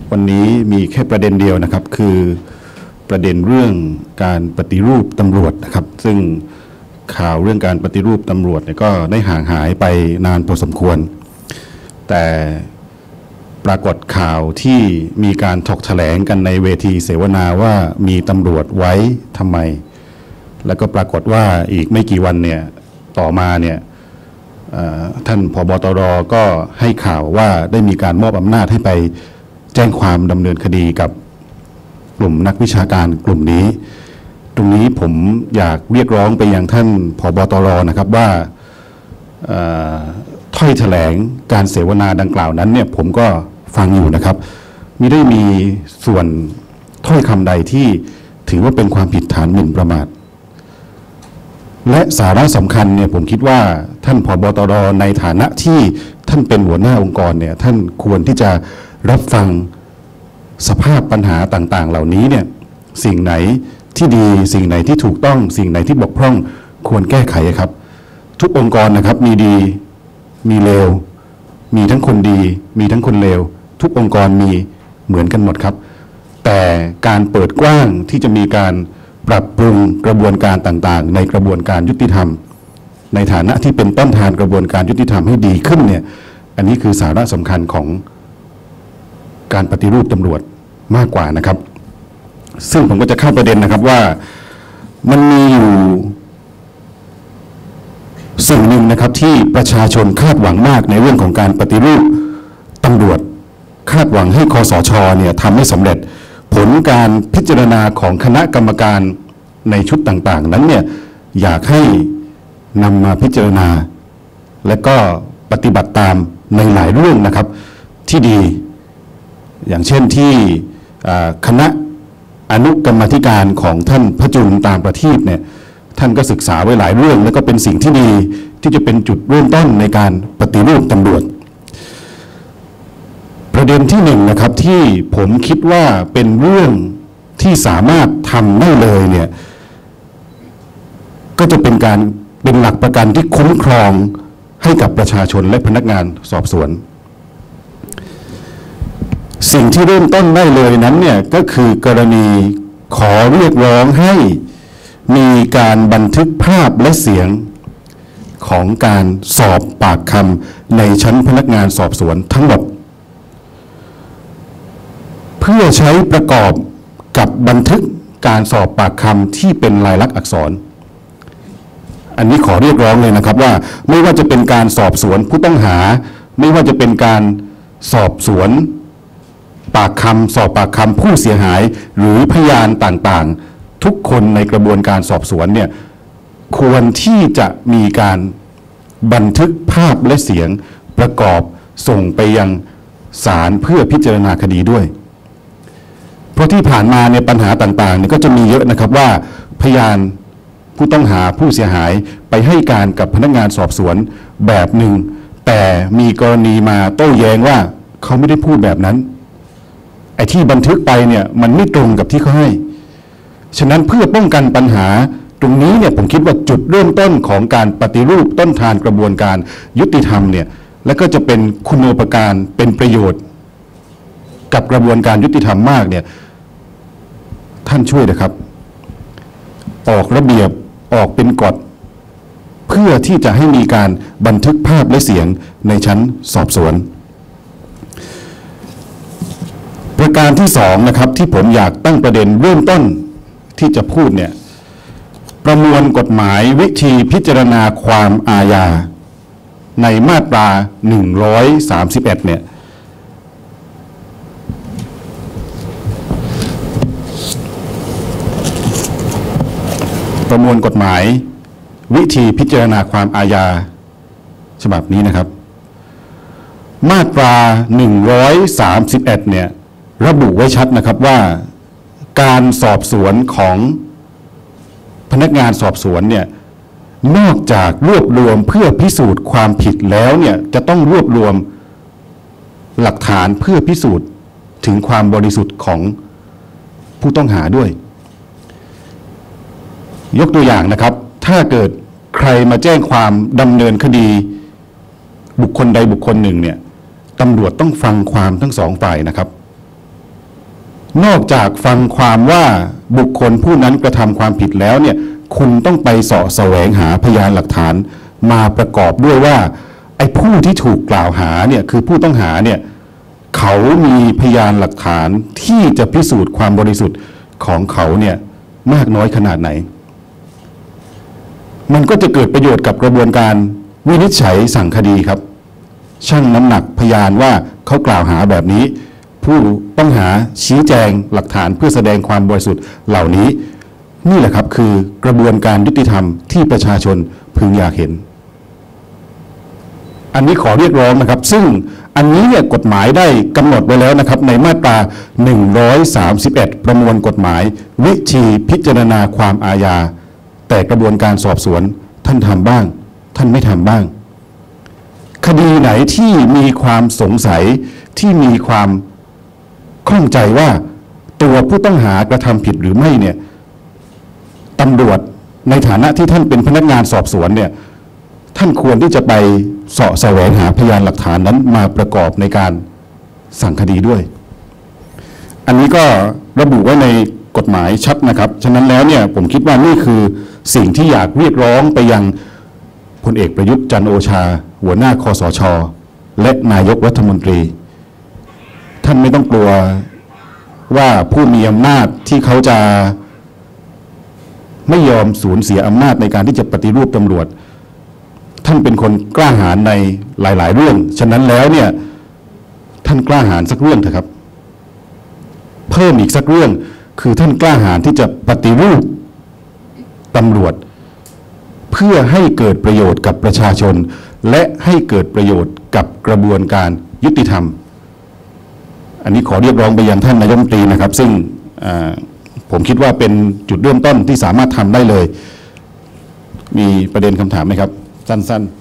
วันนี้มีแค่ประเด็นเดียวนะครับคือประเด็นเรื่องการปฏิรูปตำรวจนะครับซึ่งข่าวเรื่องการปฏิรูปตำรวจเนี่ยก็ได้ห่างหายไปนานพอสมควรแต่ปรากฏข่าวที่มีการถกแถลงกันในเวทีเสวนาว่ามีตำรวจไว้ทำไมแล้วก็ปรากฏว่าอีกไม่กี่วันเนี่ยต่อมาเนี่ยท่านผบ.ตร.ก็ให้ข่าวว่าได้มีการมอบอำนาจให้ไปแจ้งความดำเนินคดีกับกลุ่มนักวิชาการกลุ่มนี้ตรงนี้ผมอยากเรียกร้องไปยังท่านผบ.ตร.นะครับว่าถ้อยแถลงการเสวนาดังกล่าวนั้นเนี่ยผมก็ฟังอยู่นะครับมิได้มีส่วนถ้อยคำใดที่ถือว่าเป็นความผิดฐานหมิ่นประมาทและสาระสำคัญเนี่ยผมคิดว่าท่านผบ.ตร.ในฐานะที่ท่านเป็นหัวหน้าองค์กรเนี่ยท่านควรที่จะรับฟังสภาพปัญหาต่างๆเหล่านี้เนี่ยสิ่งไหนที่ดีสิ่งไหนที่ถูกต้องสิ่งไหนที่บกพร่องควรแก้ไขครับทุกองค์กรนะครับมีดีมีเลวมีทั้งคนดีมีทั้งคนเลวทุกองค์กรมีเหมือนกันหมดครับแต่การเปิดกว้างที่จะมีการปรับปรุงกระบวนการต่างๆในกระบวนการยุติธรรมในฐานะที่เป็นต้นทานกระบวนการยุติธรรมให้ดีขึ้นเนี่ยอันนี้คือสาระสำคัญของการปฏิรูปตำรวจมากกว่านะครับซึ่งผมก็จะเข้าประเด็นนะครับว่ามันมีอยู่สิ่งหนึ่งนะครับที่ประชาชนคาดหวังมากในเรื่องของการปฏิรูปตำรวจคาดหวังให้คสช.เนี่ยทำให้สำเร็จผลการพิจารณาของคณะกรรมการในชุดต่างๆนั้นเนี่ยอยากให้นำมาพิจารณาและก็ปฏิบัติตามในหลายเรื่องนะครับที่ดีอย่างเช่นที่คณะอนุกรรมาธิการของท่านพระจุลตามประทีปเนี่ยท่านก็ศึกษาไว้หลายเรื่องและก็เป็นสิ่งที่ดีที่จะเป็นจุดเริ่มต้นในการปฏิรูปตำรวจประเด็นที่หนึ่งนะครับที่ผมคิดว่าเป็นเรื่องที่สามารถทำได้เลยเนี่ยก็จะเป็นหลักประกันที่คุ้มครองให้กับประชาชนและพนักงานสอบสวนสิ่งที่เริ่มต้นได้เลยนั้นเนี่ยก็คือกรณีขอเรียกร้องให้มีการบันทึกภาพและเสียงของการสอบปากคำในชั้นพนักงานสอบสวนทั้งหมดเพื่อใช้ประกอบกับบันทึกการสอบปากคำที่เป็นลายลักษณ์อักษรอันนี้ขอเรียกร้องเลยนะครับว่าไม่ว่าจะเป็นการสอบสวนผู้ต้องหาไม่ว่าจะเป็นการสอบสวนสอบปากคำผู้เสียหายหรือพยานต่างๆทุกคนในกระบวนการสอบสวนเนี่ยควรที่จะมีการบันทึกภาพและเสียงประกอบส่งไปยังศาลเพื่อพิจารณาคดีด้วยเพราะที่ผ่านมาเนี่ยปัญหาต่างๆเนี่ยก็จะมีเยอะนะครับว่าพยานผู้ต้องหาผู้เสียหายไปให้การกับพนักงานสอบสวนแบบหนึ่งแต่มีกรณีมาโต้แย้งว่าเขาไม่ได้พูดแบบนั้นไอ้ที่บันทึกไปเนี่ยมันไม่ตรงกับที่เขาให้ฉะนั้นเพื่อป้องกันปัญหาตรงนี้เนี่ยผมคิดว่าจุดเริ่มต้นของการปฏิรูปต้นทานกระบวนการยุติธรรมเนี่ยและก็จะเป็นคุณูปการเป็นประโยชน์กับกระบวนการยุติธรรมมากเนี่ยท่านช่วยนะครับออกระเบียบออกเป็นกฎเพื่อที่จะให้มีการบันทึกภาพและเสียงในชั้นสอบสวนประการที่สองนะครับที่ผมอยากตั้งประเด็นเริ่มต้นที่จะพูดเนี่ยประมวลกฎหมายวิธีพิจารณาความอาญาในมาตรา131เนี่ยประมวลกฎหมายวิธีพิจารณาความอาญาฉบับนี้นะครับมาตรา131เนี่ยระบุไว้ชัดนะครับว่าการสอบสวนของพนักงานสอบสวนเนี่ยนอกจากรวบรวมเพื่อพิสูจน์ความผิดแล้วเนี่ยจะต้องรวบรวมหลักฐานเพื่อพิสูจน์ถึงความบริสุทธิ์ของผู้ต้องหาด้วยยกตัวอย่างนะครับถ้าเกิดใครมาแจ้งความดำเนินคดีบุคคลใดบุคคลหนึ่งเนี่ยตำรวจต้องฟังความทั้งสองฝ่ายนะครับนอกจากฟังความว่าบุคคลผู้นั้นกระทำความผิดแล้วเนี่ยคุณต้องไปเสาะแสวงหาพยานหลักฐานมาประกอบด้วยว่าไอ้ผู้ที่ถูกกล่าวหาเนี่ยคือผู้ต้องหาเนี่ยเขามีพยานหลักฐานที่จะพิสูจน์ความบริสุทธิ์ของเขาเนี่ยมากน้อยขนาดไหนมันก็จะเกิดประโยชน์กับกระบวนการวินิจฉัยสั่งคดีครับชั่งน้ำหนักพยานว่าเขากล่าวหาแบบนี้ผู้ต้องหาชี้แจงหลักฐานเพื่อแสดงความบริสุทธิ์เหล่านี้นี่แหละครับคือกระบวนการยุติธรรมที่ประชาชนพึงอยากเห็นอันนี้ขอเรียกร้องนะครับซึ่งอันนี้เนี่ยกฎหมายได้กำหนดไว้แล้วนะครับในมาตรา131ประมวลกฎหมายวิธีพิจารณาความอาญาแต่กระบวนการสอบสวนท่านทำบ้างท่านไม่ทำบ้างคดีไหนที่มีความสงสัยที่มีความข้องใจว่าตัวผู้ต้องหากระทำผิดหรือไม่เนี่ยตำรวจในฐานะที่ท่านเป็นพนักงานสอบสวนเนี่ยท่านควรที่จะไปเสาะแสวงหาพยานหลักฐานนั้นมาประกอบในการสั่งคดีด้วยอันนี้ก็ระบุไว้ในกฎหมายชัดนะครับฉะนั้นแล้วเนี่ยผมคิดว่านี่คือสิ่งที่อยากเรียกร้องไปยังพลเอกประยุทธ์จันทร์โอชาหัวหน้าคสช.และนายกรัฐมนตรีท่านไม่ต้องกลัวว่าผู้มีอำนาจที่เขาจะไม่ยอมสูญเสียอำนาจในการที่จะปฏิรูปตำรวจท่านเป็นคนกล้าหาญในหลายๆเรื่องฉะนั้นแล้วเนี่ยท่านกล้าหาญสักเรื่องเถอะครับเพิ่มอีกสักเรื่องคือท่านกล้าหาญที่จะปฏิรูปตำรวจเพื่อให้เกิดประโยชน์กับประชาชนและให้เกิดประโยชน์กับกระบวนการยุติธรรมอันนี้ขอเรียกร้องไปยังท่านนายกรัฐมนตรีนะครับซึ่งผมคิดว่าเป็นจุดเริ่มต้นที่สามารถทำได้เลยมีประเด็นคำถามไหมครับสั้นๆ